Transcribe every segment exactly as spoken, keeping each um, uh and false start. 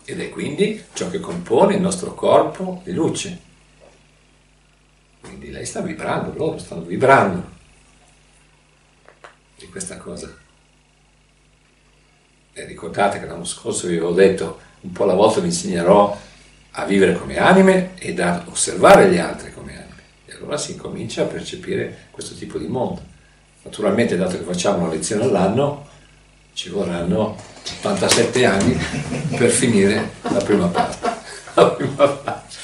ed è quindi ciò che compone il nostro corpo di luce. Quindi lei sta vibrando, loro stanno vibrando di questa cosa. E ricordate che l'anno scorso vi avevo detto, un po' alla volta vi insegnerò a vivere come anime ed a osservare gli altri come anime. E allora si incomincia a percepire questo tipo di mondo. Naturalmente, dato che facciamo una lezione all'anno, ci vorranno ottantasette anni per finire la prima parte. La prima parte.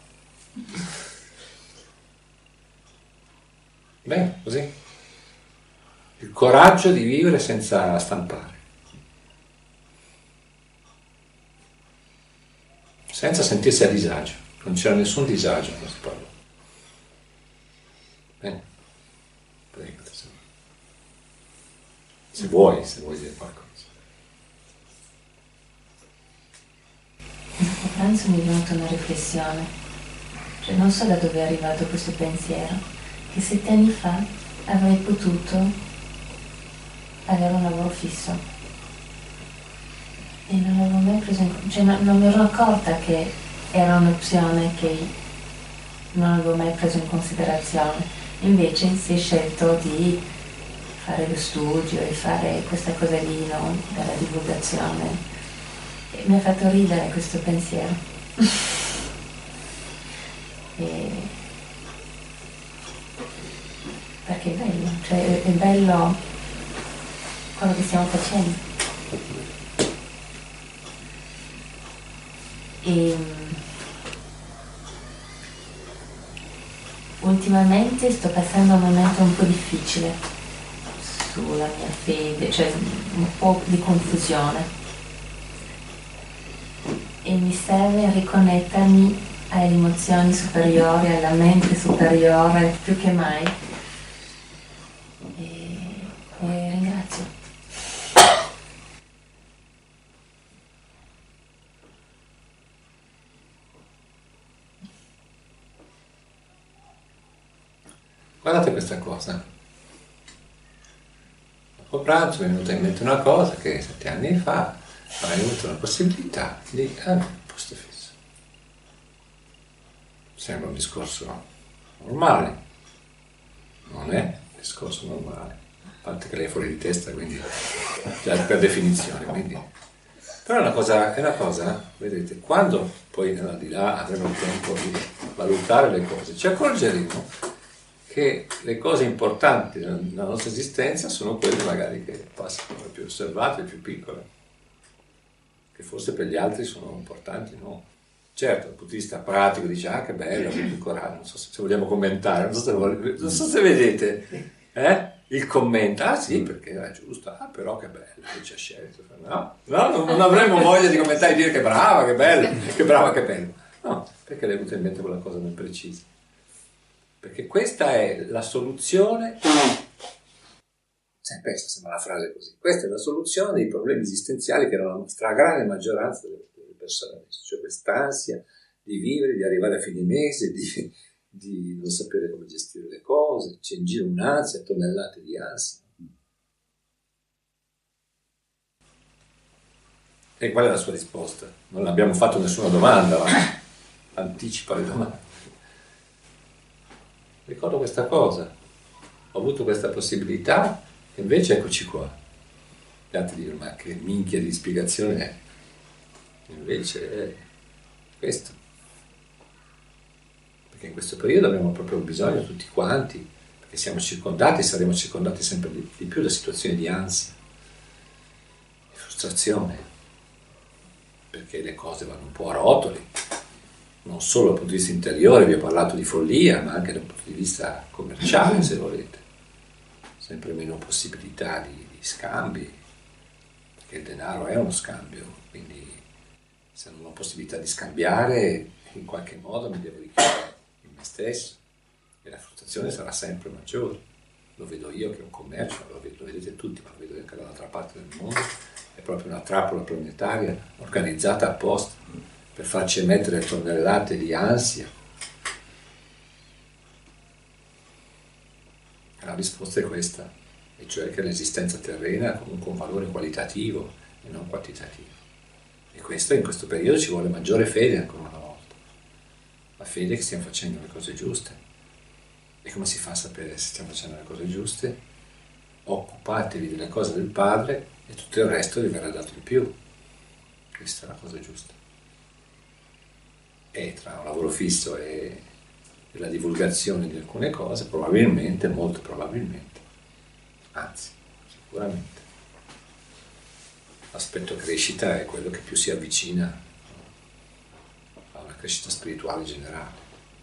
Bene, così. Il coraggio di vivere senza stampare. Senza sentirsi a disagio, non c'era nessun disagio in questo parlo. Bene, prego, se vuoi, se vuoi dire qualcosa. Dopo pranzo mi è venuta una riflessione, cioè non so da dove è arrivato questo pensiero, che sette anni fa avrei potuto avere un lavoro fisso. E non avevo mai preso in cioè non, non mi ero accorta che era un'opzione che non avevo mai preso in considerazione. Invece si è scelto di fare lo studio e fare questa cosa lì, no? Della divulgazione. E mi ha fatto ridere questo pensiero. e... Perché è bello, cioè è bello quello che stiamo facendo. E ultimamente sto passando un momento un po' difficile sulla mia fede, cioè un po' di confusione, e mi serve riconnettermi alle emozioni superiori, alla mente superiore più che mai, e, e ringrazio. Guardate questa cosa. Dopo pranzo mi è venuta in mente una cosa che sette anni fa avrei avuto la possibilità di avere un posto fisso. Sembra un discorso normale, non è un discorso normale, a parte che lei è fuori di testa, quindi già per definizione. Quindi. Però è una cosa, è una cosa, vedete, quando poi al di là avremo il tempo di valutare le cose, ci accorgeremo che le cose importanti nella nostra esistenza sono quelle magari che passano più osservate, più piccole, che forse per gli altri sono importanti, no? Certo, dal punto di vista pratico dice, ah che bello, che il coraggio, non so se, se vogliamo commentare, non so se, non so se vedete, eh? Il commento, ah sì, perché era giusto, ah però che bello, che ci ha scelto, no? No, non avremmo voglia di commentare e dire che brava, che bello, che brava, che bello, no, perché le è venuta in mente quella cosa ben precisa. Perché questa è la soluzione, sempre sembra una frase così, questa è la soluzione dei problemi esistenziali che erano la stragrande maggioranza delle, delle persone adesso, cioè quest'ansia di vivere, di arrivare a fine mese, di, di non sapere come gestire le cose, c'è in giro un'ansia, tonnellate di ansia. E qual è la sua risposta? Non abbiamo fatto nessuna domanda, ma anticipa le domande. Ricordo questa cosa, ho avuto questa possibilità e invece eccoci qua. Gli altri dicono, ma che minchia di spiegazione è? Invece è questo. Perché in questo periodo abbiamo proprio bisogno tutti quanti, perché siamo circondati, saremo circondati sempre di, di più da situazioni di ansia, di frustrazione, perché le cose vanno un po' a rotoli. Non solo dal punto di vista interiore, vi ho parlato di follia, ma anche dal punto di vista commerciale, se volete. Sempre meno possibilità di, di scambi, perché il denaro è uno scambio, quindi se non ho possibilità di scambiare, in qualche modo mi devo richiudere in me stesso e la frustrazione sarà sempre maggiore. Lo vedo io che è un commercio, lo, vedo, lo vedete tutti, ma lo vedo anche dall'altra parte del mondo, è proprio una trappola planetaria organizzata apposta per farci emettere tonnellate di ansia. La risposta è questa, e cioè che l'esistenza terrena ha comunque un valore qualitativo e non quantitativo. E questo, in questo periodo ci vuole maggiore fede ancora una volta. La fede che stiamo facendo le cose giuste. E come si fa a sapere se stiamo facendo le cose giuste? Occupatevi delle cose del Padre e tutto il resto vi verrà dato in più. Questa è la cosa giusta. E tra un lavoro fisso e, e la divulgazione di alcune cose, probabilmente, molto probabilmente, anzi, sicuramente, l'aspetto crescita è quello che più si avvicina a una crescita spirituale generale.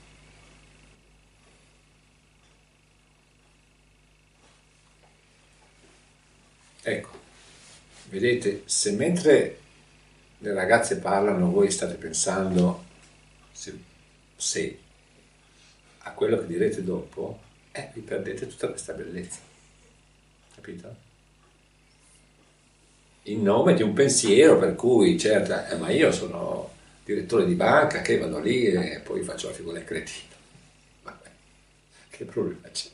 Ecco, vedete, se mentre le ragazze parlano voi state pensando se, se a quello che direte dopo, eh, vi perdete tutta questa bellezza, capito? In nome di un pensiero per cui, certo, eh, ma io sono direttore di banca, che vado lì e poi faccio la figura del cretino. Vabbè, che problema c'è?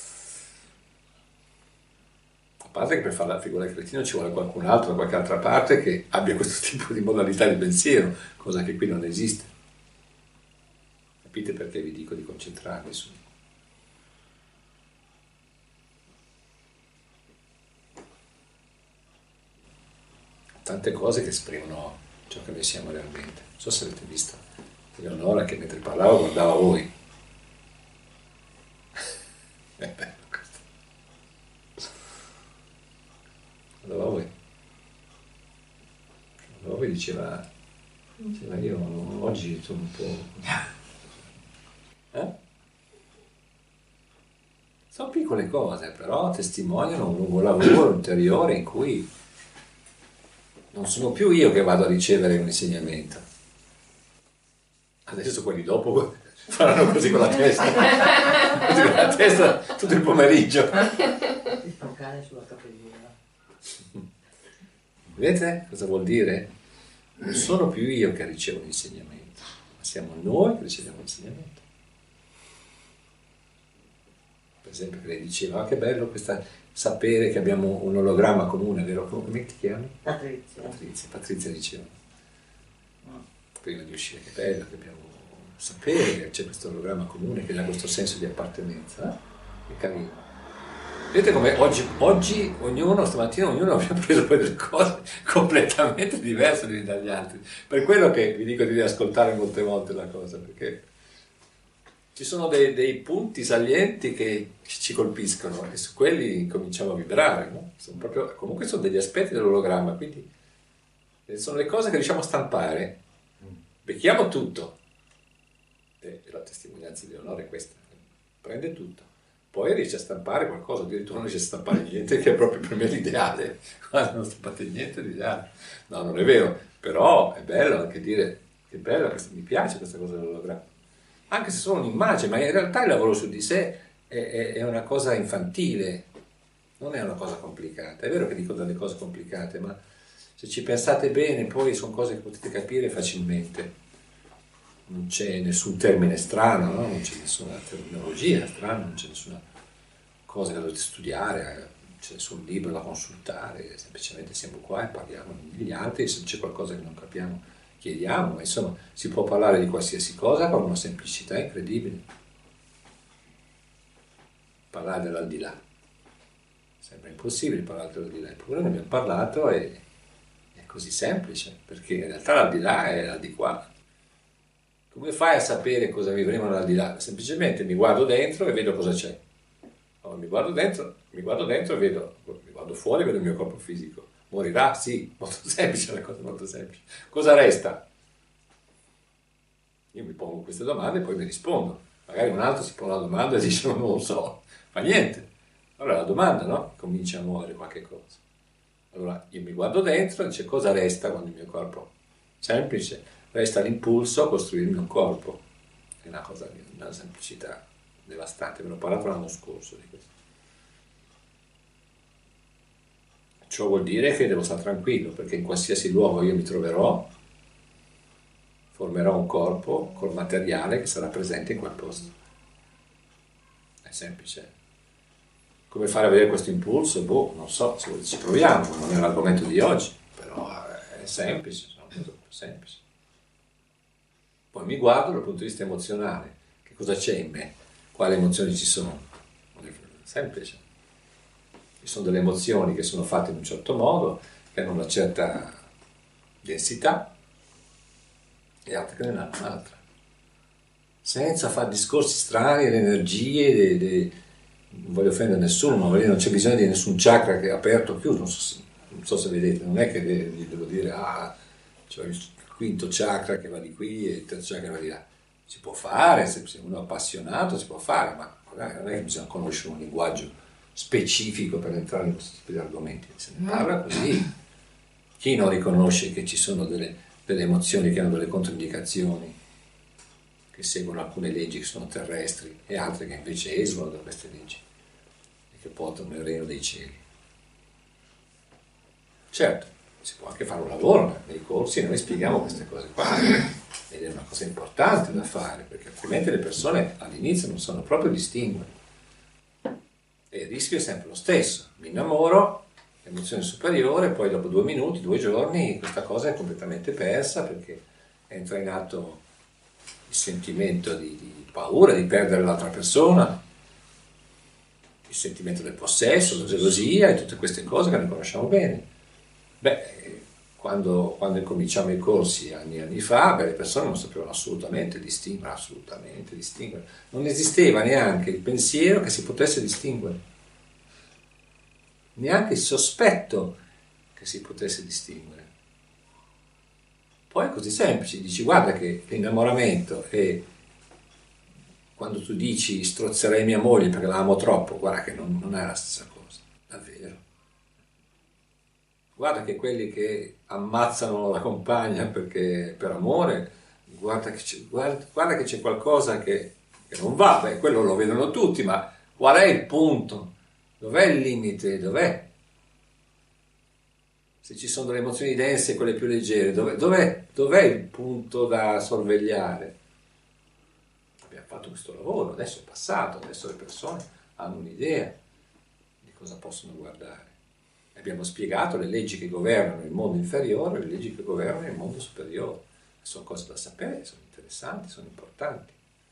A parte che per fare la figura del cretino ci vuole qualcun altro da qualche altra parte che abbia questo tipo di modalità di pensiero, cosa che qui non esiste. Capite perché vi dico di concentrarvi su? Tante cose che esprimono ciò che noi siamo realmente. Non so se avete visto Eleonora che mentre parlavo guardava voi. È bello questo. Guardava voi. Guardava voi diceva, diceva io oggi sono un po'... Eh? Sono piccole cose, però testimoniano un lungo lavoro interiore in cui non sono più io che vado a ricevere un insegnamento. Adesso quelli dopo faranno così con la testa, così con la testa tutto il pomeriggio. Spaccare sulla capellina. Vedete cosa vuol dire? Non sono più io che ricevo l'insegnamento, ma siamo noi che riceviamo l'insegnamento. Per esempio, che lei diceva, ah, che bello questa, sapere che abbiamo un ologramma comune, vero? Come ti chiami? Patrizia. Patrizia, Patrizia diceva, prima di uscire, che bello che abbiamo, sapere che c'è questo ologramma comune che dà questo senso di appartenenza, eh? È carino. Vedete come oggi, oggi ognuno, stamattina ognuno abbia preso poi delle cose completamente diverse dagli altri. Per quello che vi dico di riascoltare molte volte la cosa, perché ci sono dei, dei punti salienti che ci colpiscono e su quelli cominciamo a vibrare, no? Sono proprio, comunque sono degli aspetti dell'ologramma, quindi sono le cose che riusciamo a stampare, becchiamo tutto, e la testimonianza di Eleonora è questa, prende tutto, poi riesce a stampare qualcosa, addirittura non riesce a stampare niente, che è proprio per me l'ideale, quando non stampate niente è l'ideale, no, non è vero, però è bello anche dire, che bello, mi piace questa cosa dell'ologramma. Anche se sono un'immagine, ma in realtà il lavoro su di sé è, è, è una cosa infantile, non è una cosa complicata. È vero che dico delle cose complicate, ma se ci pensate bene poi sono cose che potete capire facilmente. Non c'è nessun termine strano, no? Non c'è nessuna terminologia strana, non c'è nessuna cosa che dovete studiare, c'è nessun libro da consultare, semplicemente siamo qua e parliamo degli altri e se c'è qualcosa che non capiamo chiediamo, ma insomma si può parlare di qualsiasi cosa con una semplicità incredibile. Parlare dell'aldilà sembra impossibile parlare dell'aldilà, eppure ne abbiamo parlato e è così semplice, perché in realtà l'aldilà è l'aldilà. Come fai a sapere cosa vivremo nell'aldilà? Semplicemente mi guardo dentro e vedo cosa c'è. Allora, mi guardo dentro, mi guardo dentro e vedo, mi guardo fuori e vedo il mio corpo fisico. Morirà? Sì, molto semplice, la cosa molto semplice. Cosa resta? Io mi pongo queste domande e poi mi rispondo. Magari un altro si pone una domanda e dice non lo so, fa niente. Allora la domanda, no? Comincia a muovere qualche cosa. Allora io mi guardo dentro e dice cosa resta quando il mio corpo? Semplice, resta l'impulso a costruirmi un corpo. È una cosa di una semplicità devastante, ve l'ho parlato l'anno scorso di questo. Ciò vuol dire che devo stare tranquillo, perché in qualsiasi luogo io mi troverò, formerò un corpo col materiale che sarà presente in quel posto. È semplice. Come fare a vedere questo impulso? Boh, non so, se ci proviamo, non è l'argomento di oggi, però è semplice. No? una cosa più semplice. Poi mi guardo dal punto di vista emozionale, che cosa c'è in me, quali emozioni ci sono. Semplice. Ci sono delle emozioni che sono fatte in un certo modo, che hanno una certa densità, e altre che ne hanno un'altra. Senza fare discorsi strani, le energie, le, le... non voglio offendere nessuno, ma non c'è bisogno di nessun chakra che è aperto o chiuso, non so se, non so se vedete, non è che gli devo dire, ah, c'è il quinto chakra che va di qui e il terzo chakra che va di là. Si può fare, se uno è appassionato si può fare, ma magari non è che bisogna conoscere un linguaggio specifico per entrare in questi tipi di argomenti, se ne parla così. Chi non riconosce che ci sono delle, delle emozioni che hanno delle controindicazioni, che seguono alcune leggi che sono terrestri e altre che invece esulano da queste leggi e che portano nel regno dei cieli? Certo, si può anche fare un lavoro nei corsi e noi spieghiamo queste cose qua, ed è una cosa importante da fare, perché altrimenti le persone all'inizio non sanno proprio distinguere e il rischio è sempre lo stesso: mi innamoro, emozione superiore, poi dopo due minuti, due giorni questa cosa è completamente persa, perché entra in atto il sentimento di, di paura di perdere l'altra persona, il sentimento del possesso, la gelosia e tutte queste cose che noi conosciamo bene. Beh, quando, quando cominciamo i corsi anni e anni fa, beh, le persone non sapevano assolutamente distinguere, assolutamente distinguere. Non esisteva neanche il pensiero che si potesse distinguere, neanche il sospetto che si potesse distinguere. Poi è così semplice, dici guarda che l'innamoramento è, quando tu dici strozzerei mia moglie perché la amo troppo, guarda che non, non è la stessa cosa, davvero. Guarda che quelli che ammazzano la compagna perché per amore, guarda che c'è, guarda, guarda che c'è qualcosa che, che non va, beh, quello lo vedono tutti, ma qual è il punto? Dov'è il limite? Dov'è? Se ci sono delle emozioni dense e quelle più leggere, dov'è, dov'è, dov'è il punto da sorvegliare? Abbiamo fatto questo lavoro, adesso è passato, adesso le persone hanno un'idea di cosa possono guardare. Abbiamo spiegato le leggi che governano il mondo inferiore e le leggi che governano il mondo superiore. Sono cose da sapere, sono interessanti, sono importanti.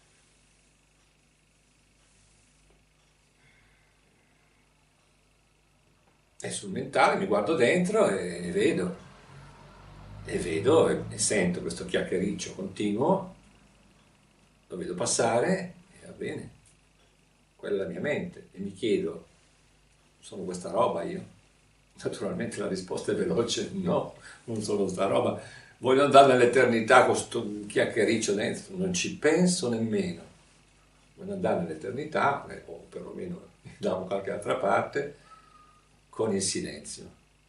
E sul mentale mi guardo dentro e vedo, e vedo e, e sento questo chiacchiericcio continuo, lo vedo passare e va bene, quella è la mia mente, e mi chiedo, sono questa roba io? Naturalmente la risposta è veloce, no, non sono sta roba, voglio andare nell'eternità con questo chiacchiericcio dentro, non ci penso nemmeno, voglio andare nell'eternità, o perlomeno da qualche altra parte, con il silenzio.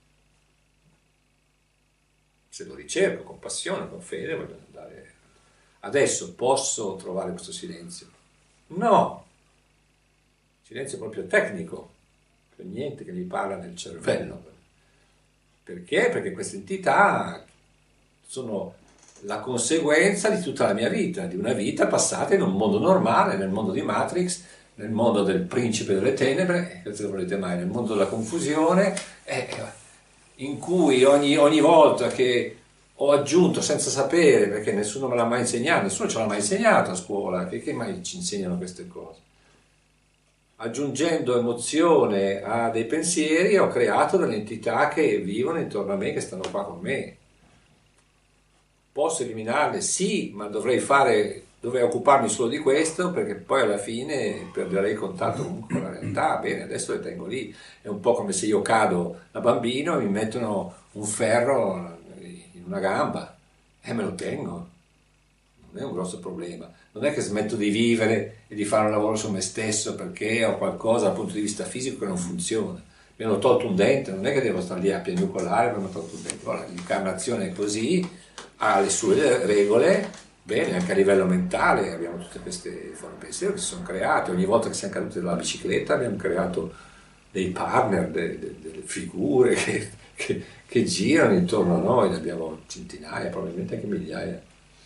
Se lo ricerco con passione, con fede, voglio andare. Adesso posso trovare questo silenzio? No, silenzio proprio tecnico, c'è niente che mi parla nel cervello. Perché? Perché queste entità sono la conseguenza di tutta la mia vita, di una vita passata in un mondo normale, nel mondo di Matrix, nel mondo del principe delle tenebre, che se volete mai, nel mondo della confusione, eh, in cui ogni, ogni volta che ho aggiunto senza sapere, perché nessuno me l'ha mai insegnato, nessuno ce l'ha mai insegnato a scuola, che, che mai ci insegnano queste cose? Aggiungendo emozione a dei pensieri ho creato delle entità che vivono intorno a me, che stanno qua con me. Posso eliminarle? Sì, ma dovrei fare, dovrei occuparmi solo di questo, perché poi alla fine perderei il contatto comunque con la realtà. Bene, adesso le tengo lì. È un po' come se io cado da bambino e mi mettono un ferro in una gamba e me lo tengo. Non è un grosso problema. Non è che smetto di vivere e di fare un lavoro su me stesso perché ho qualcosa dal punto di vista fisico che non funziona. Mi hanno tolto un dente, non è che devo stare lì a piagnucolare per mi hanno tolto un dente. Allora, l'incarnazione è così, ha le sue regole, bene, anche a livello mentale abbiamo tutte queste forme di pensiero che si sono create. Ogni volta che siamo caduti dalla bicicletta abbiamo creato dei partner, de, de, delle figure che, che, che girano intorno a noi, ne abbiamo centinaia, probabilmente anche migliaia.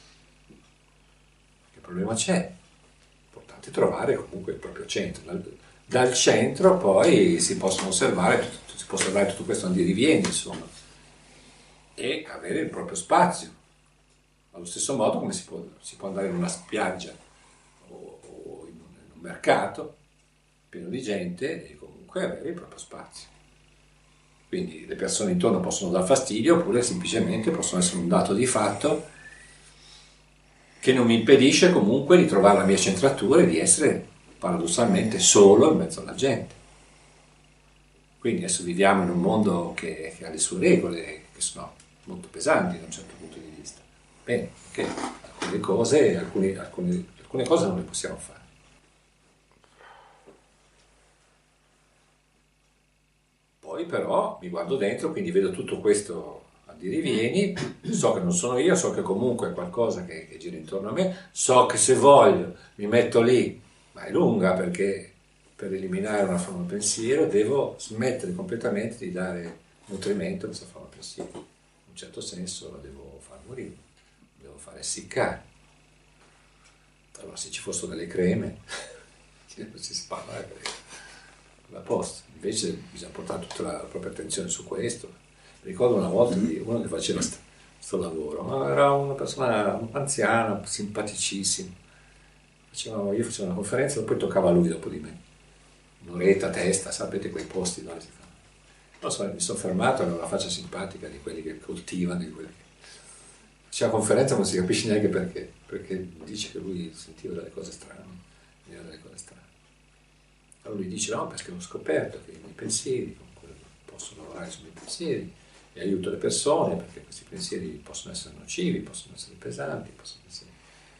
Che problema c'è? Importante trovare comunque il proprio centro. Dal, dal centro poi si possono osservare, si può osservare tutto questo andirivieni, insomma. e avere il proprio spazio. Allo stesso modo come si può, si può andare in una spiaggia o, o in, un, in un mercato pieno di gente e comunque avere il proprio spazio. Quindi le persone intorno possono dar fastidio oppure semplicemente possono essere un dato di fatto che non mi impedisce comunque di trovare la mia centratura e di essere paradossalmente solo in mezzo alla gente. Quindi adesso viviamo in un mondo che, che ha le sue regole, che sono molto pesanti da un certo punto di vista. Bene, che alcune cose, alcune, alcune, alcune cose non le possiamo fare. Poi però mi guardo dentro, quindi vedo tutto questo andirivieni, so che non sono io, so che comunque è qualcosa che, che gira intorno a me, so che se voglio mi metto lì, ma è lunga perché per eliminare una forma pensiero devo smettere completamente di dare nutrimento a questa forma pensiero. In un certo senso la devo far morire, la devo fare essiccare. Allora se ci fossero delle creme, non si spara la crema, a posto. Invece bisogna portare tutta la propria attenzione su questo. Mi ricordo una volta di uno che faceva questo lavoro, ma era una persona anziana, simpaticissima. Facevamo, io facevo una conferenza e poi toccava a lui dopo di me. Un'oretta a testa, sapete quei posti dove si fa. Non so, mi sono fermato, aveva una faccia simpatica di quelli che coltivano, di quelli che... Faceva conferenza non si capisce neanche perché, perché dice che lui sentiva delle cose strane, vedeva delle cose strane. Allora lui dice no, perché ho scoperto che i miei pensieri, comunque posso lavorare sui miei pensieri e aiuto le persone perché questi pensieri possono essere nocivi, possono essere pesanti, possono, essere,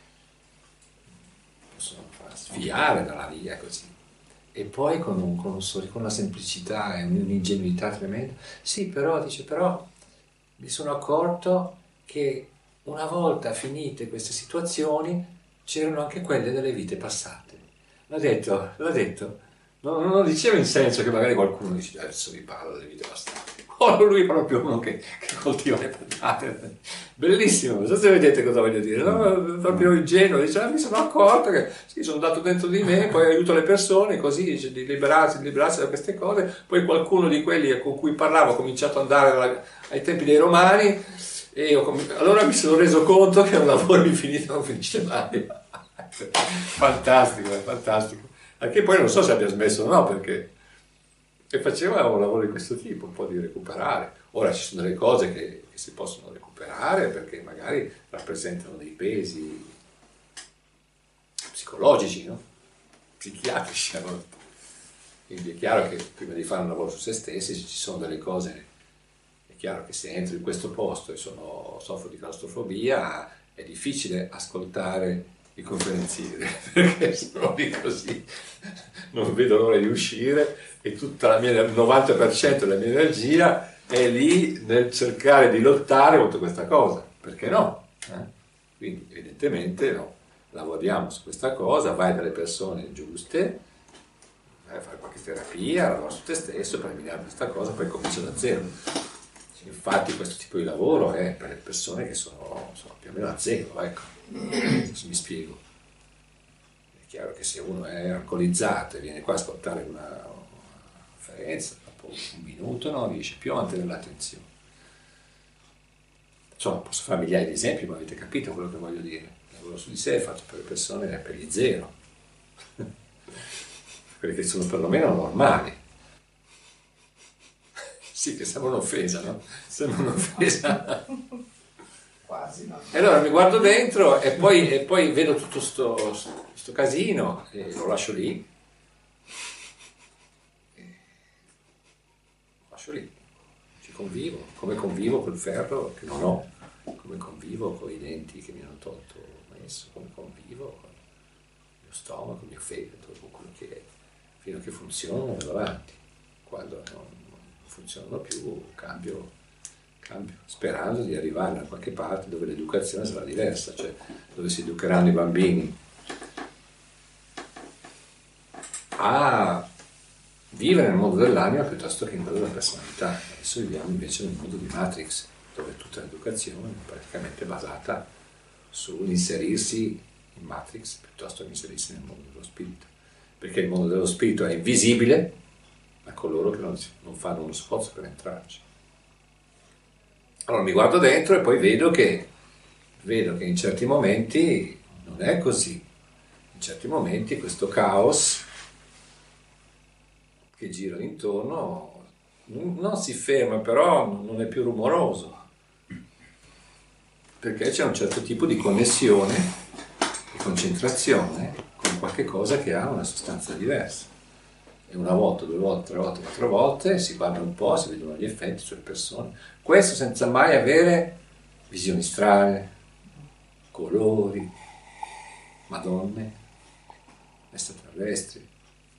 possono far sviare dalla via così. E poi con, un, con, un, con una semplicità e un'ingenuità tremenda, sì però, dice però mi sono accorto che una volta finite queste situazioni c'erano anche quelle delle vite passate. L'ha detto, l'ha detto. Non, non lo diceva in senso che magari qualcuno dice adesso vi parlo delle vite passate. O lui è proprio uno che, che coltiva le patate. Bellissimo, non so se vedete cosa voglio dire. No? Proprio ingenuo, dice ah, mi sono accorto che sì, sono andato dentro di me, poi aiuto le persone così, dice, di liberarsi, di liberarsi da queste cose. Poi qualcuno di quelli con cui parlavo ha cominciato ad andare alla, ai tempi dei Romani e io, allora mi sono reso conto che un lavoro infinito non finisce mai. Fantastico, è fantastico. Anche poi non so se abbia smesso o no, perché e faceva un lavoro di questo tipo, un po' di recuperare. Ora ci sono delle cose che, che si possono recuperare perché magari rappresentano dei pesi psicologici, no? Psichiatrici a volte. Quindi è chiaro che prima di fare un lavoro su se stessi ci sono delle cose, è chiaro che se entro in questo posto e sono, soffro di claustrofobia, è difficile ascoltare i conferenzieri, perché sono lì così, non vedo l'ora di uscire e tutta la mia, il novanta per cento della mia energia è lì nel cercare di lottare contro questa cosa, perché no? Eh? Quindi evidentemente no, lavoriamo su questa cosa, vai dalle persone giuste, vai a fare qualche terapia, lavora su te stesso per eliminare questa cosa, poi comincia da zero. Infatti questo tipo di lavoro è per le persone che sono, sono più o meno a zero, ecco. Se mi spiego, è chiaro che se uno è alcolizzato e viene qua a ascoltare una, una conferenza, dopo un minuto non riesce più a mantenere l'attenzione. Insomma, posso fare migliaia di esempi, ma avete capito quello che voglio dire. Il lavoro su di sé è fatto per le persone, è per gli zero, quelli che sono perlomeno normali. Sì, che sembra un'offesa, no? Sembra un'offesa. Quasi, no? E allora mi guardo dentro e poi, e poi vedo tutto sto, sto casino e lo lascio lì. E lo lascio lì. Ci convivo, come convivo col ferro che non ho, come convivo con i denti che mi hanno tolto messo, come convivo con il mio stomaco, il mio fegato, con quello che è, fino a che funzionano vado avanti. Quando non, non funzionano più cambio. Cambio, sperando di arrivare da qualche parte dove l'educazione sarà diversa, cioè dove si educheranno i bambini a vivere nel mondo dell'anima piuttosto che in quello della personalità. Adesso viviamo invece nel mondo di Matrix, dove tutta l'educazione è praticamente basata sull'inserirsi in Matrix piuttosto che inserirsi nel mondo dello spirito, perché il mondo dello spirito è invisibile a coloro che non, non fanno uno sforzo per entrarci. Allora mi guardo dentro e poi vedo che, vedo che in certi momenti non è così. In certi momenti questo caos che gira intorno non, non si ferma, però non è più rumoroso, perché c'è un certo tipo di connessione, di concentrazione con qualche cosa che ha una sostanza diversa. E una volta, due volte, tre volte, quattro volte si guarda un po', si vedono gli effetti sulle persone. Questo senza mai avere visioni strane, colori, madonne, extraterrestri.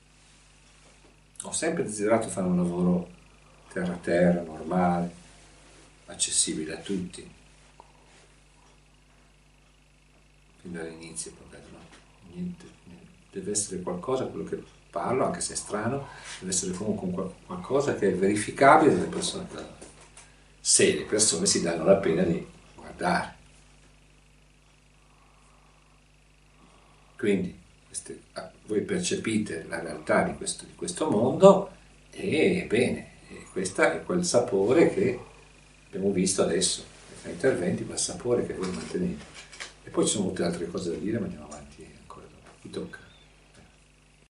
Ho sempre desiderato fare un lavoro terra-terra, normale, accessibile a tutti. Fin dall'inizio, proprio, no? Niente, niente. Deve essere qualcosa, quello che parlo, anche se è strano, deve essere comunque qualcosa che è verificabile dalle persone che lavorano. Se le persone si danno la pena di guardare. Quindi queste, voi percepite la realtà di questo, di questo mondo e bene, e questo è quel sapore che abbiamo visto adesso, nei interventi, quel sapore che voi mantenete. E poi ci sono molte altre cose da dire, ma andiamo avanti ancora dopo. Vi tocca.